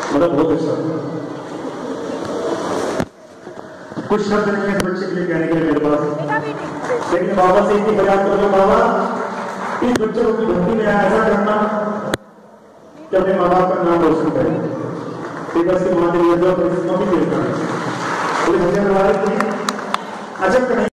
मतलब बहुत अच्छा। कुछ शब्द नहीं है इस बच्चे के लिए कहने के लिए मेरे पास, लेकिन बाबा से इतनी फरियाद करो बाबा इस बच्चे को भक्ति में ऐसा करना कि अपने माँ बाप का नाम रोशन करें। बस की माँ के लिए भी देता है। अच्छा